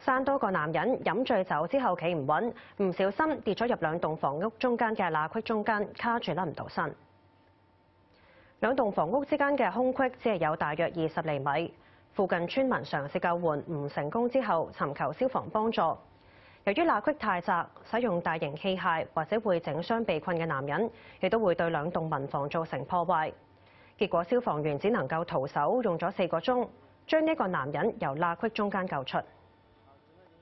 山多個男人飲醉酒之後企唔穩，唔小心跌咗入兩棟房屋中間嘅罅隙中間，卡住甩唔到身。兩棟房屋之間嘅空隙只係有大約20厘米。附近村民嘗試救援唔成功之後，尋求消防幫助。由於罅隙太窄，使用大型器械或者會整傷被困嘅男人，亦都會對兩棟民房造成破壞。結果消防員只能夠徒手用咗4個鐘，將呢個男人由罅隙中間救出。